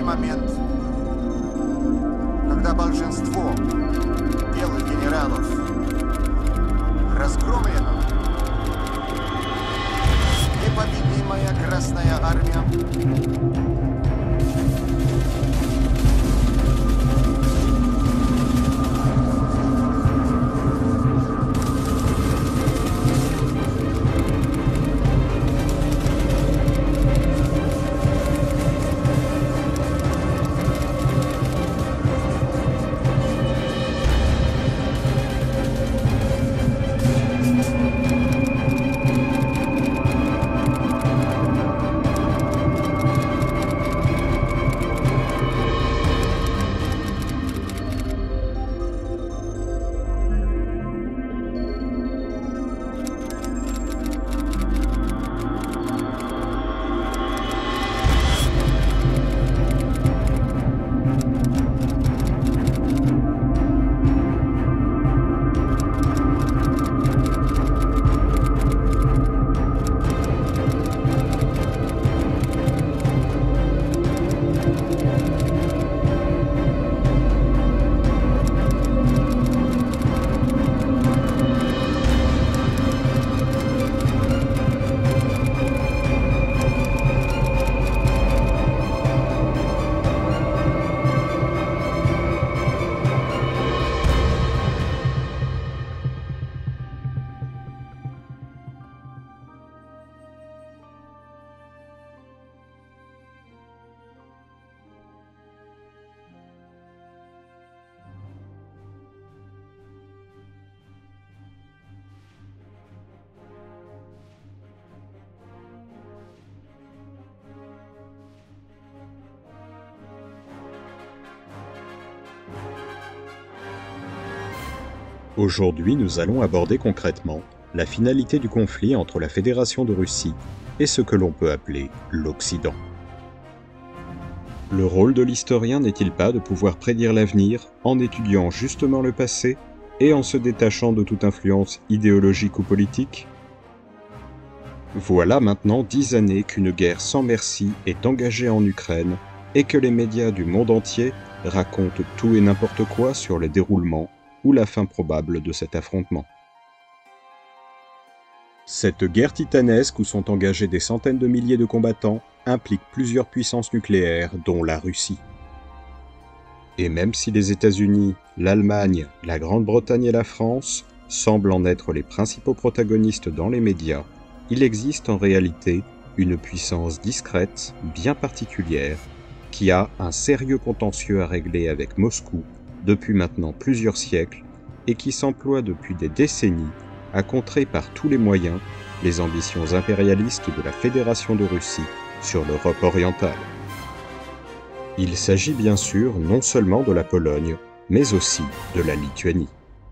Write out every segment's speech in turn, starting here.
момент, когда большинство белых генералов разгромлено, непобедимая Красная Армия Aujourd'hui, nous allons aborder concrètement la finalité du conflit entre la Fédération de Russie et ce que l'on peut appeler l'Occident. Le rôle de l'historien n'est-il pas de pouvoir prédire l'avenir en étudiant justement le passé et en se détachant de toute influence idéologique ou politique? Voilà maintenant 10 années qu'une guerre sans merci est engagée en Ukraine et que les médias du monde entier racontent tout et n'importe quoi sur le déroulement ou la fin probable de cet affrontement. Cette guerre titanesque où sont engagés des centaines de milliers de combattants implique plusieurs puissances nucléaires, dont la Russie. Et même si les États-Unis, l'Allemagne, la Grande-Bretagne et la France semblent en être les principaux protagonistes dans les médias, il existe en réalité une puissance discrète, bien particulière, qui a un sérieux contentieux à régler avec Moscou depuis maintenant plusieurs siècles et qui s'emploie depuis des décennies à contrer par tous les moyens les ambitions impérialistes de la Fédération de Russie sur l'Europe orientale. Il s'agit bien sûr non seulement de la Pologne, mais aussi de la Lituanie.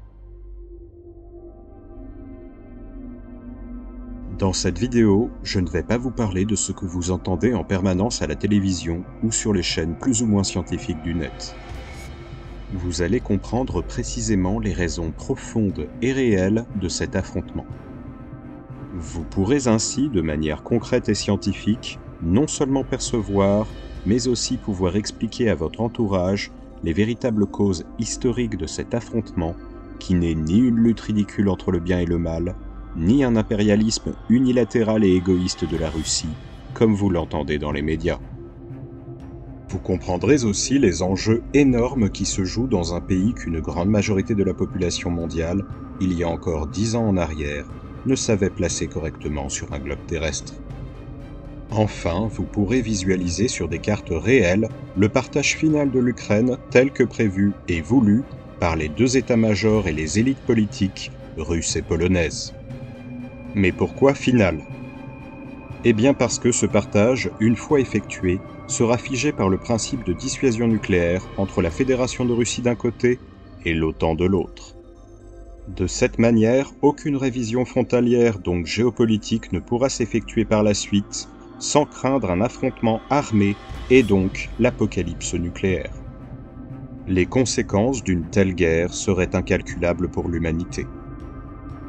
Dans cette vidéo, je ne vais pas vous parler de ce que vous entendez en permanence à la télévision ou sur les chaînes plus ou moins scientifiques du net. Vous allez comprendre précisément les raisons profondes et réelles de cet affrontement. Vous pourrez ainsi, de manière concrète et scientifique, non seulement percevoir, mais aussi pouvoir expliquer à votre entourage les véritables causes historiques de cet affrontement, qui n'est ni une lutte ridicule entre le bien et le mal, ni un impérialisme unilatéral et égoïste de la Russie, comme vous l'entendez dans les médias. Vous comprendrez aussi les enjeux énormes qui se jouent dans un pays qu'une grande majorité de la population mondiale, il y a encore 10 ans en arrière, ne savait placer correctement sur un globe terrestre. Enfin, vous pourrez visualiser sur des cartes réelles le partage final de l'Ukraine tel que prévu et voulu par les deux états-majors et les élites politiques, russes et polonaises. Mais pourquoi final ? Eh bien parce que ce partage, une fois effectué, sera figé par le principe de dissuasion nucléaire entre la Fédération de Russie d'un côté et l'OTAN de l'autre. De cette manière, aucune révision frontalière, donc géopolitique, ne pourra s'effectuer par la suite sans craindre un affrontement armé et donc l'apocalypse nucléaire. Les conséquences d'une telle guerre seraient incalculables pour l'humanité.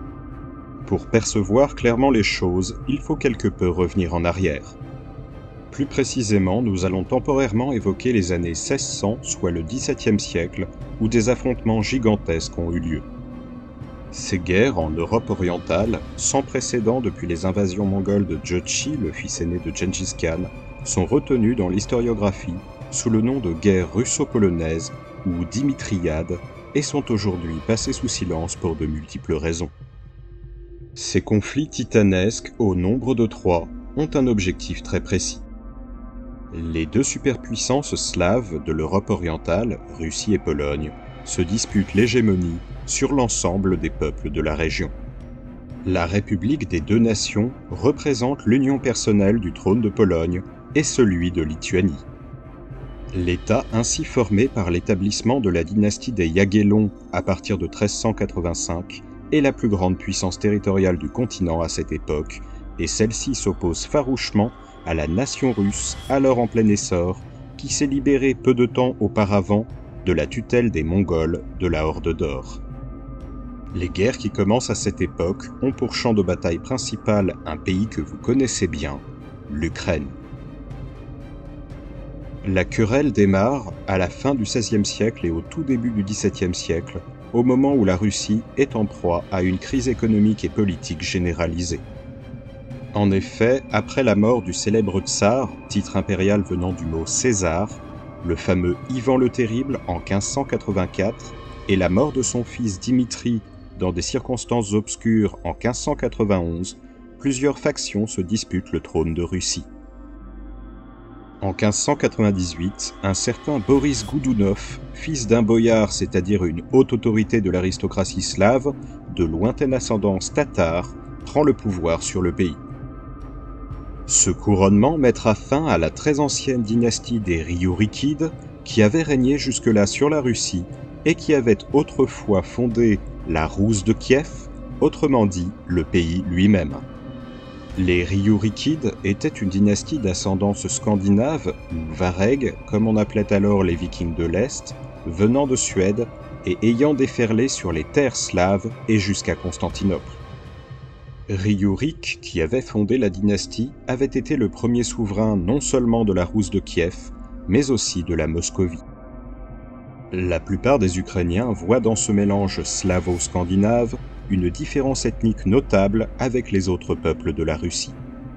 Pour percevoir clairement les choses, il faut quelque peu revenir en arrière. Plus précisément, nous allons temporairement évoquer les années 1600, soit le XVIIe siècle, où des affrontements gigantesques ont eu lieu. Ces guerres en Europe orientale, sans précédent depuis les invasions mongoles de Jochi, le fils aîné de Gengis Khan, sont retenues dans l'historiographie sous le nom de guerre russo-polonaise ou Dimitriade et sont aujourd'hui passées sous silence pour de multiples raisons. Ces conflits titanesques, au nombre de 3, ont un objectif très précis. Les deux superpuissances slaves de l'Europe orientale, Russie et Pologne, se disputent l'hégémonie sur l'ensemble des peuples de la région. La République des deux nations représente l'union personnelle du trône de Pologne et celui de Lituanie. L'État ainsi formé par l'établissement de la dynastie des Jagellons à partir de 1385 est la plus grande puissance territoriale du continent à cette époque, et celle-ci s'oppose farouchement à la nation russe, alors en plein essor, qui s'est libérée peu de temps auparavant de la tutelle des Mongols de la Horde d'Or. Les guerres qui commencent à cette époque ont pour champ de bataille principal un pays que vous connaissez bien, l'Ukraine. La querelle démarre à la fin du XVIe siècle et au tout début du XVIIe siècle, au moment où la Russie est en proie à une crise économique et politique généralisée. En effet, après la mort du célèbre tsar, titre impérial venant du mot César, le fameux Ivan le Terrible en 1584, et la mort de son fils Dimitri dans des circonstances obscures en 1591, plusieurs factions se disputent le trône de Russie. En 1598, un certain Boris Goudounov, fils d'un boyard, c'est-à-dire une haute autorité de l'aristocratie slave, de lointaine ascendance tatare, prend le pouvoir sur le pays. Ce couronnement mettra fin à la très ancienne dynastie des Ryurikides, qui avait régné jusque-là sur la Russie et qui avait autrefois fondé la Rousse de Kiev, autrement dit le pays lui-même. Les Ryurikides étaient une dynastie d'ascendance scandinave, ou Vareg, comme on appelait alors les Vikings de l'Est, venant de Suède et ayant déferlé sur les terres slaves et jusqu'à Constantinople. Ryurik, qui avait fondé la dynastie, avait été le premier souverain non seulement de la Rousse de Kiev, mais aussi de la Moscovie. La plupart des Ukrainiens voient dans ce mélange slavo-scandinave une différence ethnique notable avec les autres peuples de la Russie.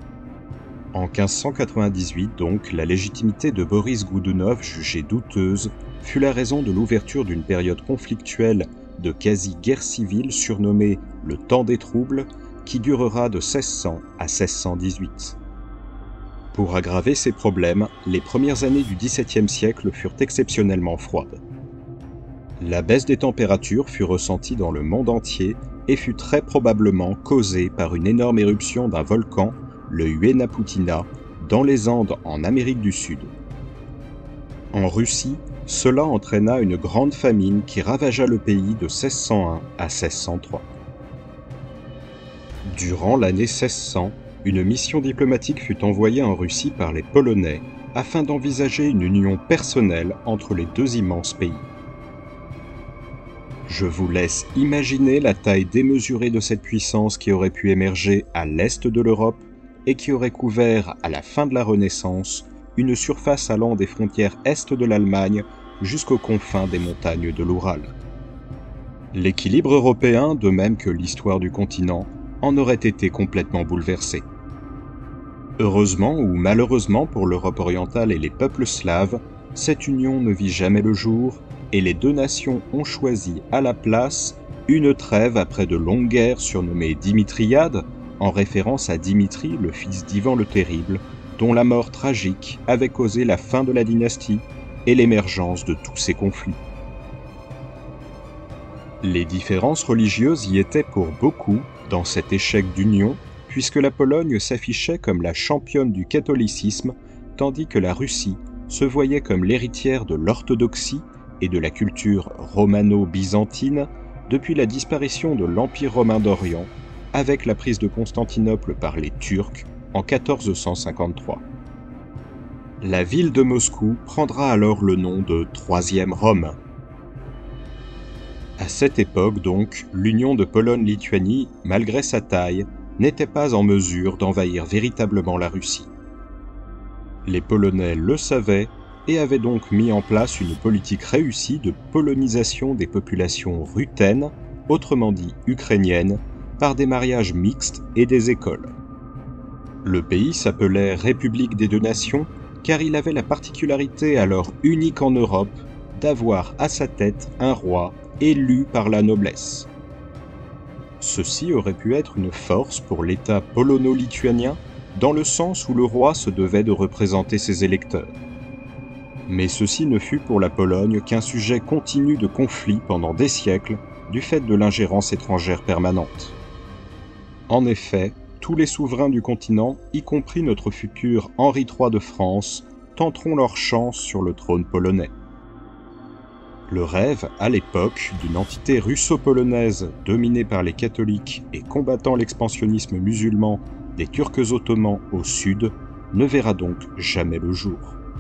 En 1598 donc, la légitimité de Boris Goudounov, jugée douteuse, fut la raison de l'ouverture d'une période conflictuelle de quasi-guerre civile surnommée le Temps des Troubles, qui durera de 1600 à 1618. Pour aggraver ces problèmes, les premières années du XVIIe siècle furent exceptionnellement froides. La baisse des températures fut ressentie dans le monde entier et fut très probablement causée par une énorme éruption d'un volcan, le Huayna-Puttina, dans les Andes en Amérique du Sud. En Russie, cela entraîna une grande famine qui ravagea le pays de 1601 à 1603. Durant l'année 1600, une mission diplomatique fut envoyée en Russie par les Polonais afin d'envisager une union personnelle entre les deux immenses pays. Je vous laisse imaginer la taille démesurée de cette puissance qui aurait pu émerger à l'est de l'Europe et qui aurait couvert, à la fin de la Renaissance, une surface allant des frontières est de l'Allemagne jusqu'aux confins des montagnes de l'Oural. L'équilibre européen, de même que l'histoire du continent, en aurait été complètement bouleversé. Heureusement ou malheureusement pour l'Europe orientale et les peuples slaves, cette union ne vit jamais le jour et les deux nations ont choisi à la place une trêve après de longues guerres surnommée Dimitriade, en référence à Dimitri, le fils d'Ivan le Terrible, dont la mort tragique avait causé la fin de la dynastie et l'émergence de tous ces conflits. Les différences religieuses y étaient pour beaucoup dans cet échec d'union, puisque la Pologne s'affichait comme la championne du catholicisme, tandis que la Russie se voyait comme l'héritière de l'orthodoxie et de la culture romano-byzantine depuis la disparition de l'Empire romain d'Orient, avec la prise de Constantinople par les Turcs en 1453. La ville de Moscou prendra alors le nom de Troisième Rome. À cette époque donc, l'union de Pologne-Lituanie, malgré sa taille, n'était pas en mesure d'envahir véritablement la Russie. Les Polonais le savaient et avaient donc mis en place une politique réussie de polonisation des populations ruthènes, autrement dit ukrainiennes, par des mariages mixtes et des écoles. Le pays s'appelait République des deux nations car il avait la particularité, alors unique en Europe, d'avoir à sa tête un roi élu par la noblesse. Ceci aurait pu être une force pour l'État polono-lituanien, dans le sens où le roi se devait de représenter ses électeurs. Mais ceci ne fut pour la Pologne qu'un sujet continu de conflit pendant des siècles, du fait de l'ingérence étrangère permanente. En effet, tous les souverains du continent, y compris notre futur Henri III de France, tenteront leur chance sur le trône polonais. Le rêve, à l'époque, d'une entité russo-polonaise dominée par les catholiques et combattant l'expansionnisme musulman des Turcs ottomans au sud, ne verra donc jamais le jour.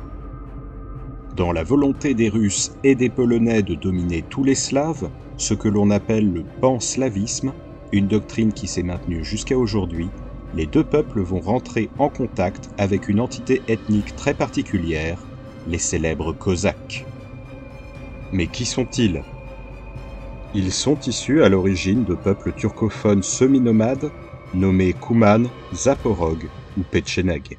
Dans la volonté des Russes et des Polonais de dominer tous les Slaves, ce que l'on appelle le panslavisme, une doctrine qui s'est maintenue jusqu'à aujourd'hui, les deux peuples vont rentrer en contact avec une entité ethnique très particulière, les célèbres Cosaques. Mais qui sont-ils? Ils sont issus à l'origine de peuples turcophones semi-nomades nommés Kouman, Zaporog ou Petchénègues.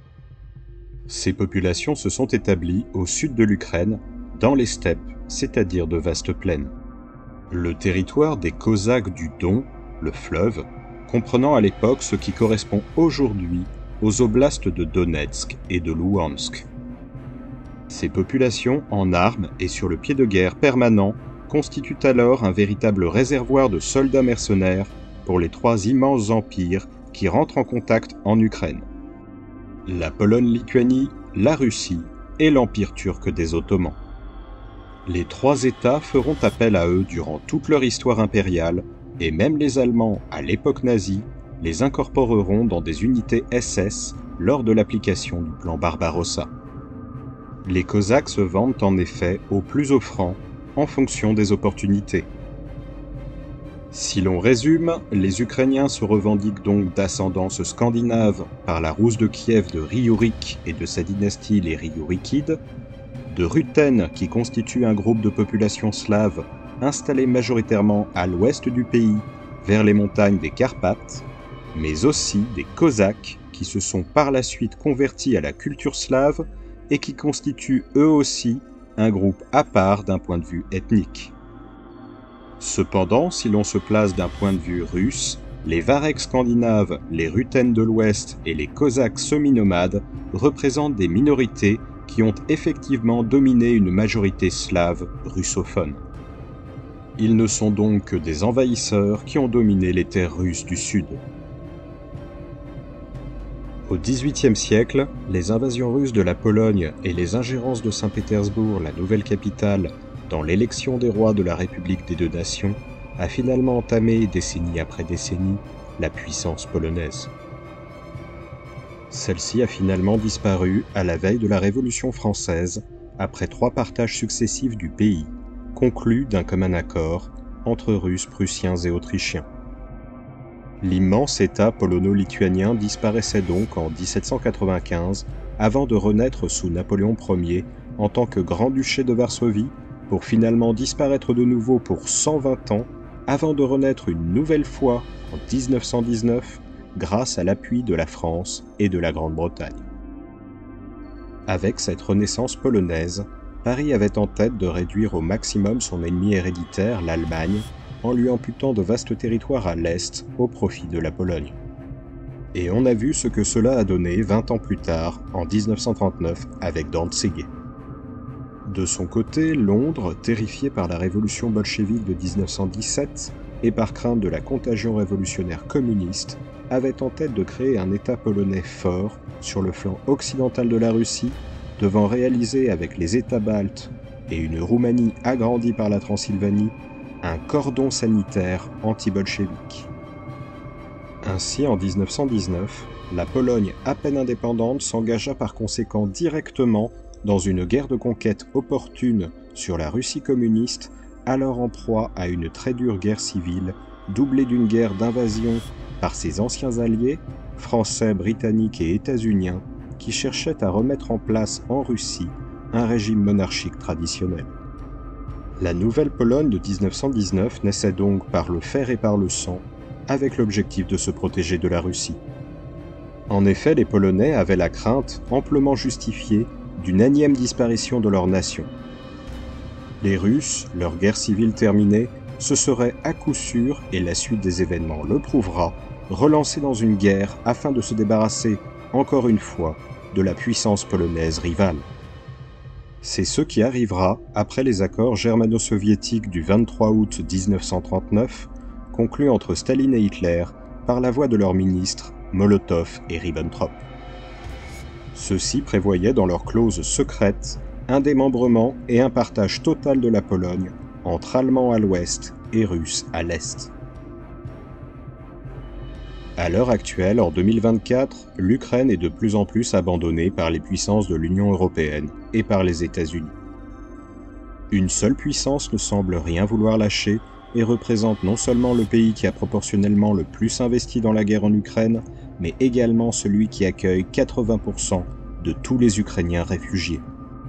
Ces populations se sont établies au sud de l'Ukraine, dans les steppes, c'est-à-dire de vastes plaines. Le territoire des Cosaques du Don, le fleuve, comprenant à l'époque ce qui correspond aujourd'hui aux oblasts de Donetsk et de Louhansk. Ces populations, en armes et sur le pied de guerre permanent, constituent alors un véritable réservoir de soldats mercenaires pour les trois immenses empires qui rentrent en contact en Ukraine: la Pologne-Lituanie, la Russie et l'Empire turc des Ottomans. Les trois États feront appel à eux durant toute leur histoire impériale, et même les Allemands, à l'époque nazie, les incorporeront dans des unités SS lors de l'application du plan Barbarossa. Les Cosaques se vendent en effet au plus offrant en fonction des opportunités. Si l'on résume, les Ukrainiens se revendiquent donc d'ascendance scandinave par la Rousse de Kiev de Riorik et de sa dynastie les Riorikides, de Ruthènes qui constituent un groupe de population slave installés majoritairement à l'ouest du pays, vers les montagnes des Carpates, mais aussi des Cosaques qui se sont par la suite convertis à la culture slave et qui constituent eux aussi un groupe à part d'un point de vue ethnique. Cependant, si l'on se place d'un point de vue russe, les Vareks scandinaves, les Ruthènes de l'Ouest et les Cosaques semi-nomades représentent des minorités qui ont effectivement dominé une majorité slave russophone. Ils ne sont donc que des envahisseurs qui ont dominé les terres russes du Sud. Au XVIIIe siècle, les invasions russes de la Pologne et les ingérences de Saint-Pétersbourg, la nouvelle capitale, dans l'élection des rois de la République des deux nations, a finalement entamé, décennie après décennie, la puissance polonaise. Celle-ci a finalement disparu à la veille de la Révolution française, après 3 partages successifs du pays, conclus d'un commun accord entre Russes, Prussiens et Autrichiens. L'immense État polono-lituanien disparaissait donc en 1795, avant de renaître sous Napoléon Ier en tant que Grand-Duché de Varsovie, pour finalement disparaître de nouveau pour 120 ans, avant de renaître une nouvelle fois en 1919, grâce à l'appui de la France et de la Grande-Bretagne. Avec cette renaissance polonaise, Paris avait en tête de réduire au maximum son ennemi héréditaire, l'Allemagne, en lui amputant de vastes territoires à l'est au profit de la Pologne. Et on a vu ce que cela a donné 20 ans plus tard, en 1939, avec Danzig. De son côté, Londres, terrifié par la révolution bolchevique de 1917 et par crainte de la contagion révolutionnaire communiste, avait en tête de créer un État polonais fort sur le flanc occidental de la Russie, devant réaliser avec les États baltes et une Roumanie agrandie par la Transylvanie, un cordon sanitaire anti-bolchevique. Ainsi, en 1919, la Pologne à peine indépendante s'engagea par conséquent directement dans une guerre de conquête opportune sur la Russie communiste, alors en proie à une très dure guerre civile, doublée d'une guerre d'invasion par ses anciens alliés, français, britanniques et états-uniens, qui cherchait à remettre en place en Russie un régime monarchique traditionnel. La nouvelle Pologne de 1919 naissait donc par le fer et par le sang, avec l'objectif de se protéger de la Russie. En effet, les Polonais avaient la crainte, amplement justifiée, d'une énième disparition de leur nation. Les Russes, leur guerre civile terminée, se seraient à coup sûr, et la suite des événements le prouvera, relancés dans une guerre afin de se débarrasser, encore une fois, de la puissance polonaise rivale. C'est ce qui arrivera après les accords germano-soviétiques du 23 août 1939, conclus entre Staline et Hitler par la voix de leurs ministres Molotov et Ribbentrop. Ceux-ci prévoyaient dans leurs clauses secrètes un démembrement et un partage total de la Pologne entre Allemands à l'ouest et Russes à l'est. À l'heure actuelle, en 2024, l'Ukraine est de plus en plus abandonnée par les puissances de l'Union européenne et par les États-Unis. Une seule puissance ne semble rien vouloir lâcher et représente non seulement le pays qui a proportionnellement le plus investi dans la guerre en Ukraine, mais également celui qui accueille 80% de tous les Ukrainiens réfugiés.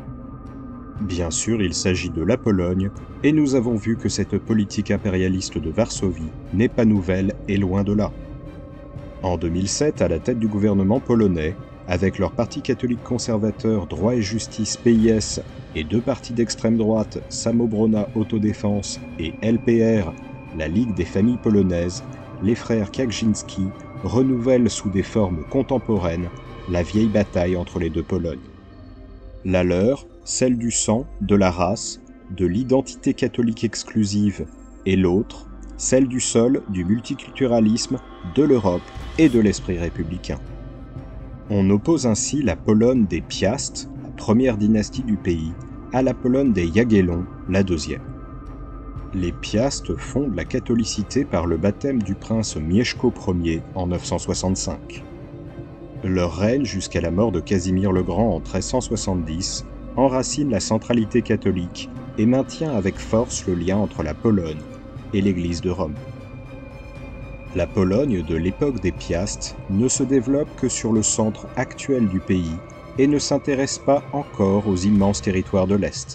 Bien sûr, il s'agit de la Pologne, et nous avons vu que cette politique impérialiste de Varsovie n'est pas nouvelle et loin de là. En 2007, à la tête du gouvernement polonais, avec leur parti catholique conservateur Droit et Justice PIS et deux partis d'extrême droite Samobrona Autodéfense et LPR, la Ligue des familles polonaises, les frères Kaczynski renouvellent sous des formes contemporaines la vieille bataille entre les deux Polognes. La leur, celle du sang, de la race, de l'identité catholique exclusive, et l'autre, celle du sol, du multiculturalisme, de l'Europe et de l'esprit républicain. On oppose ainsi la Pologne des Piast, la première dynastie du pays, à la Pologne des Jagiellons, la deuxième. Les Piast fondent la catholicité par le baptême du prince Mieszko Ier en 965. Leur règne jusqu'à la mort de Casimir le Grand en 1370 enracine la centralité catholique et maintient avec force le lien entre la Pologne et l'Église de Rome. La Pologne de l'époque des Piast ne se développe que sur le centre actuel du pays et ne s'intéresse pas encore aux immenses territoires de l'Est.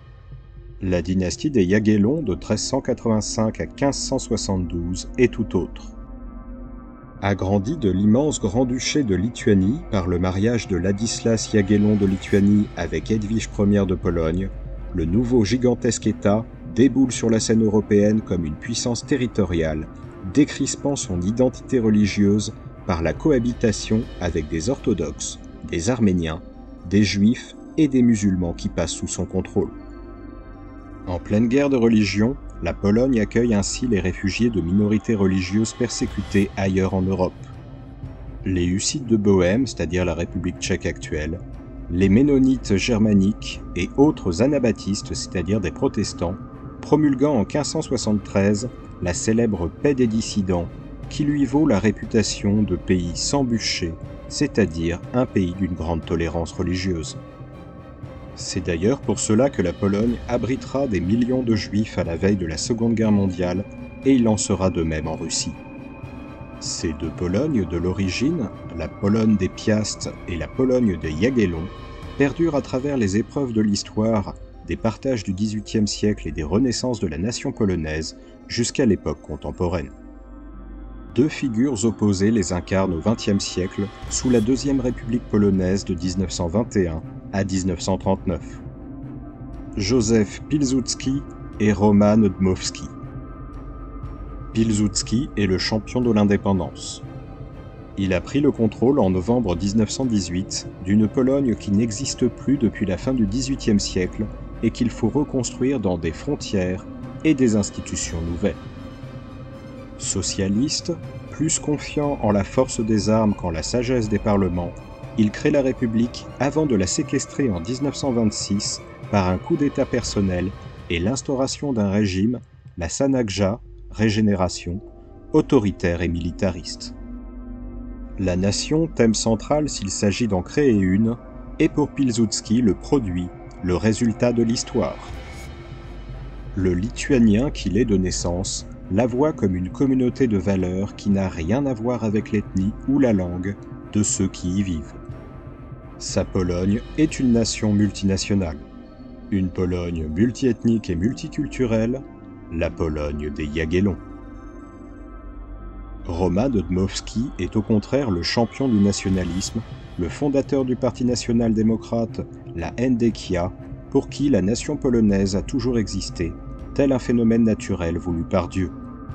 La dynastie des Jagiellons de 1385 à 1572 est tout autre. Agrandi de l'immense grand-duché de Lituanie par le mariage de Ladislas Jagiellon de Lituanie avec Edwige Ier de Pologne, le nouveau gigantesque État déboule sur la scène européenne comme une puissance territoriale, décrispant son identité religieuse par la cohabitation avec des orthodoxes, des arméniens, des juifs et des musulmans qui passent sous son contrôle. En pleine guerre de religion, la Pologne accueille ainsi les réfugiés de minorités religieuses persécutées ailleurs en Europe. Les Hussites de Bohême, c'est-à-dire la République tchèque actuelle, les Ménonites germaniques et autres anabaptistes, c'est-à-dire des protestants, promulguant en 1573 la célèbre paix des dissidents qui lui vaut la réputation de pays sans bûcher, c'est-à-dire un pays d'une grande tolérance religieuse. C'est d'ailleurs pour cela que la Pologne abritera des millions de juifs à la veille de la Seconde Guerre mondiale, et il en sera de même en Russie. Ces deux Polognes de l'origine, la Pologne des Piast et la Pologne des Jagiellons, perdurent à travers les épreuves de l'histoire, des partages du XVIIIe siècle et des renaissances de la nation polonaise jusqu'à l'époque contemporaine. Deux figures opposées les incarnent au XXe siècle sous la Deuxième République polonaise de 1921 à 1939. Józef Pilsudski et Roman Dmowski. Pilsudski est le champion de l'indépendance. Il a pris le contrôle en novembre 1918 d'une Pologne qui n'existe plus depuis la fin du XVIIIe siècle et qu'il faut reconstruire dans des frontières et des institutions nouvelles. Socialiste, plus confiant en la force des armes qu'en la sagesse des parlements, il crée la République avant de la séquestrer en 1926 par un coup d'État personnel et l'instauration d'un régime, la Sanakja, régénération, autoritaire et militariste. La nation, thème central s'il s'agit d'en créer une, est pour Pilsudski le produit, le résultat de l'histoire. Le Lituanien qu'il est de naissance la voit comme une communauté de valeurs qui n'a rien à voir avec l'ethnie ou la langue de ceux qui y vivent. Sa Pologne est une nation multinationale. Une Pologne multiethnique et multiculturelle, la Pologne des Jagiellons. Roman Dmowski est au contraire le champion du nationalisme, le fondateur du Parti national-démocrate, la NDKia, pour qui la nation polonaise a toujours existé, tel un phénomène naturel voulu par Dieu.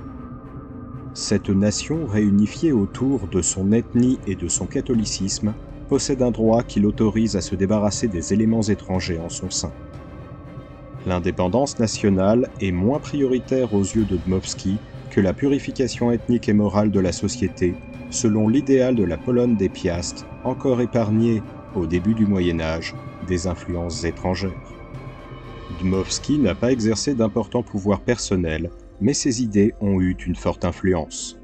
Cette nation, réunifiée autour de son ethnie et de son catholicisme, possède un droit qui l'autorise à se débarrasser des éléments étrangers en son sein. L'indépendance nationale est moins prioritaire aux yeux de Dmowski que la purification ethnique et morale de la société, selon l'idéal de la Pologne des Piast, encore épargnée, au début du Moyen-Âge, des influences étrangères. Dmowski n'a pas exercé d'importants pouvoirs personnels, mais ses idées ont eu une forte influence.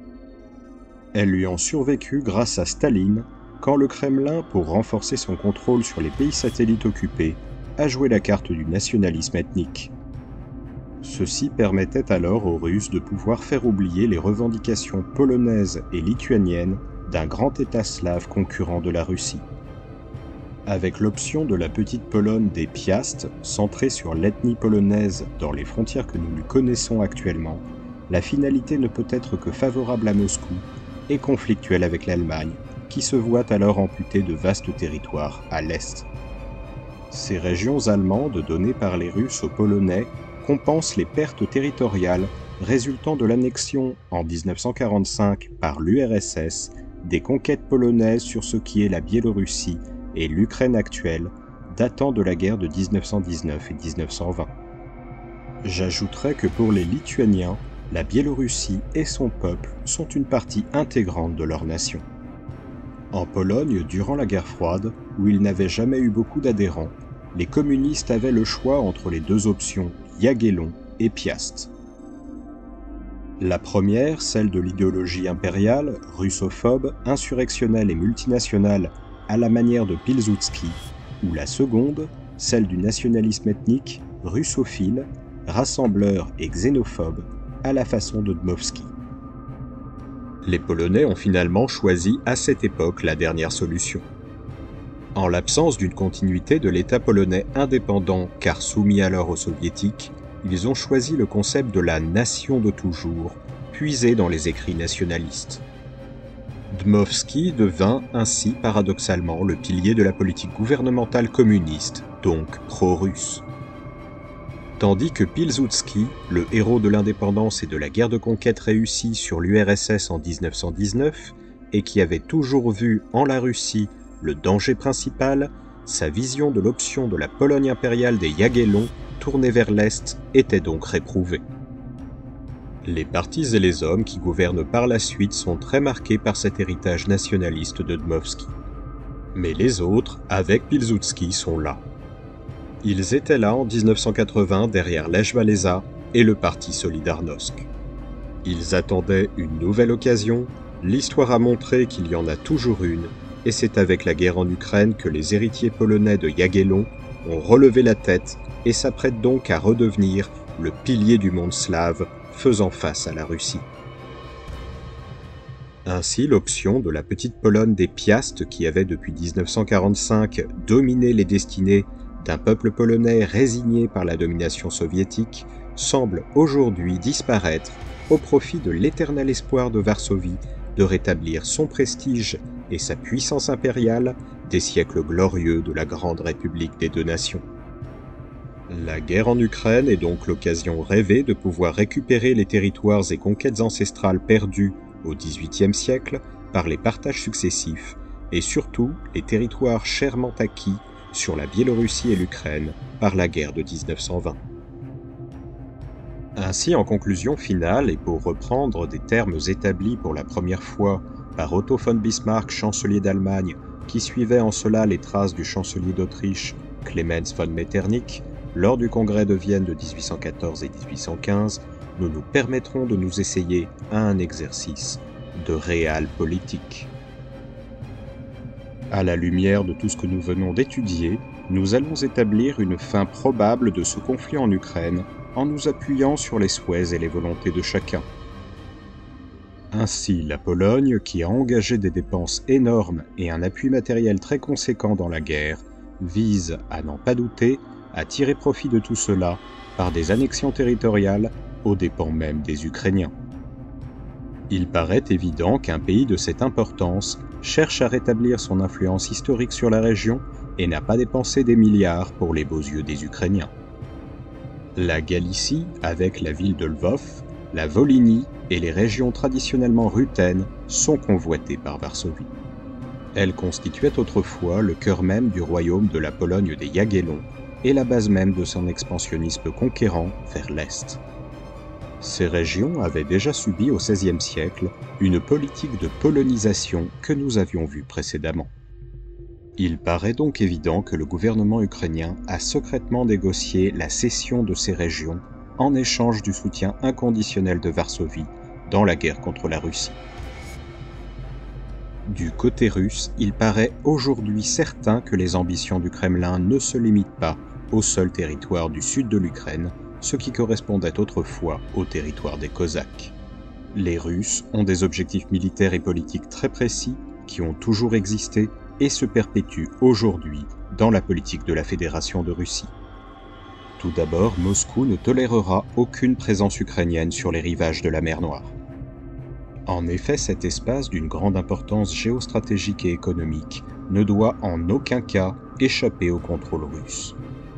Elles lui ont survécu grâce à Staline, quand le Kremlin, pour renforcer son contrôle sur les pays satellites occupés, a joué la carte du nationalisme ethnique. Ceci permettait alors aux Russes de pouvoir faire oublier les revendications polonaises et lituaniennes d'un grand État slave concurrent de la Russie. Avec l'option de la petite Pologne des Piast, centrée sur l'ethnie polonaise dans les frontières que nous lui connaissons actuellement, la finalité ne peut être que favorable à Moscou et conflictuelle avec l'Allemagne, qui se voit alors amputée de vastes territoires à l'est. Ces régions allemandes données par les Russes aux Polonais compensent les pertes territoriales résultant de l'annexion en 1945 par l'URSS des conquêtes polonaises sur ce qui est la Biélorussie et l'Ukraine actuelle, datant de la guerre de 1919 et 1920. J'ajouterai que pour les Lituaniens, la Biélorussie et son peuple sont une partie intégrante de leur nation. En Pologne, durant la guerre froide, où il n'avait jamais eu beaucoup d'adhérents, les communistes avaient le choix entre les deux options, Jagiellon et Piast. La première, celle de l'idéologie impériale, russophobe, insurrectionnelle et multinationale, à la manière de Pilsudski, ou la seconde, celle du nationalisme ethnique, russophile, rassembleur et xénophobe, à la façon de Dmowski. Les Polonais ont finalement choisi à cette époque la dernière solution. En l'absence d'une continuité de l'État polonais indépendant car soumis alors aux soviétiques, ils ont choisi le concept de la nation de toujours, puisé dans les écrits nationalistes. Dmowski devint ainsi paradoxalement le pilier de la politique gouvernementale communiste, donc pro-russe. Tandis que Pilsudski, le héros de l'indépendance et de la guerre de conquête réussie sur l'URSS en 1919, et qui avait toujours vu en la Russie le danger principal, sa vision de l'option de la Pologne impériale des Jagiellons tournée vers l'Est était donc réprouvée. Les partis et les hommes qui gouvernent par la suite sont très marqués par cet héritage nationaliste de Dmowski. Mais les autres, avec Pilsudski, sont là. Ils étaient là en 1980 derrière Lech Walesa et le parti Solidarnosc. Ils attendaient une nouvelle occasion, l'histoire a montré qu'il y en a toujours une, et c'est avec la guerre en Ukraine que les héritiers polonais de Jagiellon ont relevé la tête et s'apprêtent donc à redevenir le pilier du monde slave faisant face à la Russie. Ainsi, l'option de la petite Pologne des Piast qui avait depuis 1945 dominé les destinées d'un peuple polonais résigné par la domination soviétique semble aujourd'hui disparaître au profit de l'éternel espoir de Varsovie de rétablir son prestige et sa puissance impériale des siècles glorieux de la grande République des deux nations. La guerre en Ukraine est donc l'occasion rêvée de pouvoir récupérer les territoires et conquêtes ancestrales perdues au XVIIIe siècle par les partages successifs, et surtout les territoires chèrement acquis sur la Biélorussie et l'Ukraine par la guerre de 1920. Ainsi, en conclusion finale, et pour reprendre des termes établis pour la première fois par Otto von Bismarck, chancelier d'Allemagne, qui suivait en cela les traces du chancelier d'Autriche, Clemens von Metternich, lors du congrès de Vienne de 1814 et 1815, nous nous permettrons de nous essayer à un exercice de réal politique. À la lumière de tout ce que nous venons d'étudier, nous allons établir une fin probable de ce conflit en Ukraine en nous appuyant sur les souhaits et les volontés de chacun. Ainsi, la Pologne, qui a engagé des dépenses énormes et un appui matériel très conséquent dans la guerre, vise, à n'en pas douter, à tirer profit de tout cela par des annexions territoriales aux dépens même des Ukrainiens. Il paraît évident qu'un pays de cette importance cherche à rétablir son influence historique sur la région et n'a pas dépensé des milliards pour les beaux yeux des Ukrainiens. La Galicie, avec la ville de Lvov, la Volhynie et les régions traditionnellement ruthénes sont convoitées par Varsovie. Elles constituaient autrefois le cœur même du royaume de la Pologne des Jagiellons et la base même de son expansionnisme conquérant vers l'Est. Ces régions avaient déjà subi au XVIe siècle une politique de polonisation que nous avions vue précédemment. Il paraît donc évident que le gouvernement ukrainien a secrètement négocié la cession de ces régions en échange du soutien inconditionnel de Varsovie dans la guerre contre la Russie. Du côté russe, il paraît aujourd'hui certain que les ambitions du Kremlin ne se limitent pas au seul territoire du sud de l'Ukraine, ce qui correspondait autrefois au territoire des Cosaques. Les Russes ont des objectifs militaires et politiques très précis qui ont toujours existé et se perpétuent aujourd'hui dans la politique de la Fédération de Russie. Tout d'abord, Moscou ne tolérera aucune présence ukrainienne sur les rivages de la mer Noire. En effet, cet espace d'une grande importance géostratégique et économique ne doit en aucun cas échapper au contrôle russe.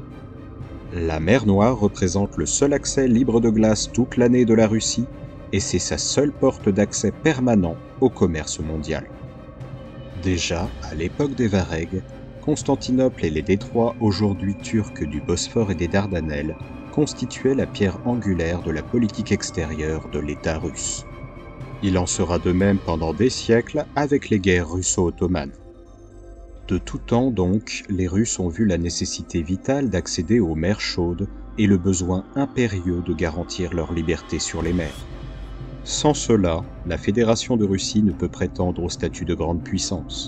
La mer Noire représente le seul accès libre de glace toute l'année de la Russie et c'est sa seule porte d'accès permanent au commerce mondial. Déjà, à l'époque des Varegs, Constantinople et les détroits aujourd'hui turcs du Bosphore et des Dardanelles constituaient la pierre angulaire de la politique extérieure de l'État russe. Il en sera de même pendant des siècles avec les guerres russo-ottomanes. De tout temps donc, les Russes ont vu la nécessité vitale d'accéder aux mers chaudes et le besoin impérieux de garantir leur liberté sur les mers. Sans cela, la Fédération de Russie ne peut prétendre au statut de grande puissance.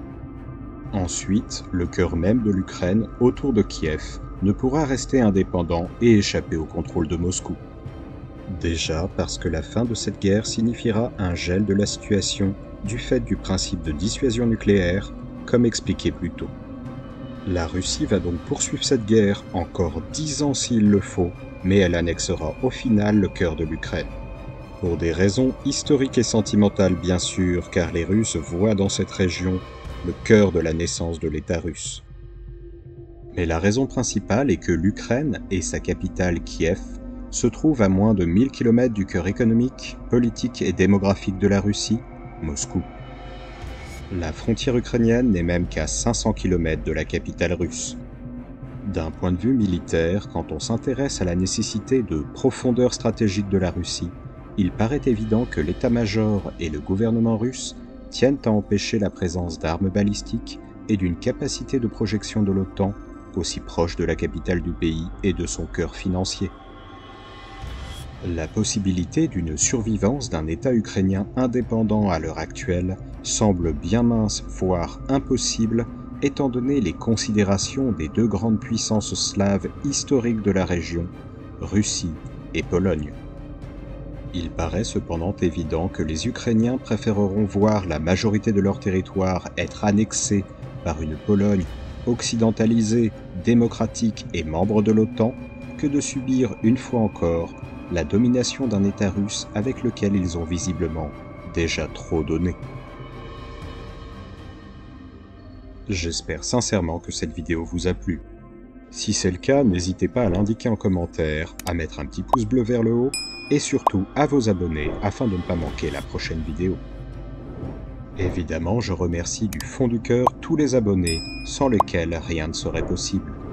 Ensuite, le cœur même de l'Ukraine, autour de Kiev, ne pourra rester indépendant et échapper au contrôle de Moscou. Déjà parce que la fin de cette guerre signifiera un gel de la situation du fait du principe de dissuasion nucléaire, comme expliqué plus tôt. La Russie va donc poursuivre cette guerre encore 10 ans s'il le faut, mais elle annexera au final le cœur de l'Ukraine. Pour des raisons historiques et sentimentales bien sûr, car les Russes voient dans cette région le cœur de la naissance de l'État russe. Mais la raison principale est que l'Ukraine et sa capitale Kiev se trouvent à moins de 1000 km du cœur économique, politique et démographique de la Russie, Moscou. La frontière ukrainienne n'est même qu'à 500 km de la capitale russe. D'un point de vue militaire, quand on s'intéresse à la nécessité de profondeur stratégique de la Russie, il paraît évident que l'état-major et le gouvernement russe tiennent à empêcher la présence d'armes balistiques et d'une capacité de projection de l'OTAN aussi proche de la capitale du pays et de son cœur financier. La possibilité d'une survivance d'un État ukrainien indépendant à l'heure actuelle semble bien mince, voire impossible, étant donné les considérations des deux grandes puissances slaves historiques de la région, Russie et Pologne. Il paraît cependant évident que les Ukrainiens préféreront voir la majorité de leur territoire être annexée par une Pologne occidentalisée, démocratique et membre de l'OTAN que de subir une fois encore la domination d'un État russe avec lequel ils ont visiblement déjà trop donné. J'espère sincèrement que cette vidéo vous a plu. Si c'est le cas, n'hésitez pas à l'indiquer en commentaire, à mettre un petit pouce bleu vers le haut, et surtout à vous abonner afin de ne pas manquer la prochaine vidéo. Évidemment, je remercie du fond du cœur tous les abonnés, sans lesquels rien ne serait possible.